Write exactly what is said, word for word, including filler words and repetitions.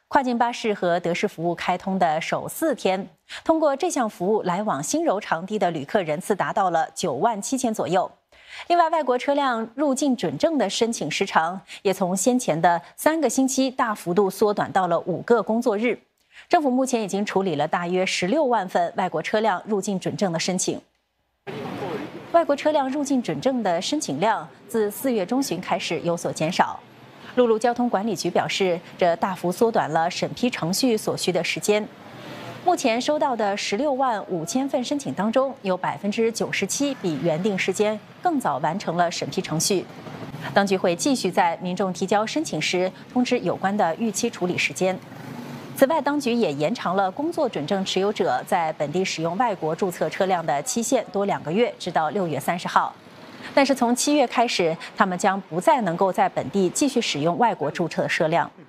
跨境巴士和德士服务开通的首四天，通过这项服务来往新柔长堤的旅客人次达到了九万七千左右。另外，外国车辆入境准证的申请时长也从先前的三个星期大幅度缩短到了五个工作日。政府目前已经处理了大约十六万份外国车辆入境准证的申请。外国车辆入境准证的申请量自四月中旬开始有所减少。陆路交通管理局表示，这大幅缩短了审批程序所需的时间。目前收到的十六万五千份申请当中，有百分之九十七比原定时间更早完成了审批程序。当局会继续在民众提交申请时通知有关的预期处理时间。此外，当局也延长了工作准证持有者在本地使用外国注册车辆的期限多两个月，直到六月三十号。但是从七月开始，他们将不再能够在本地继续使用外国注册车辆。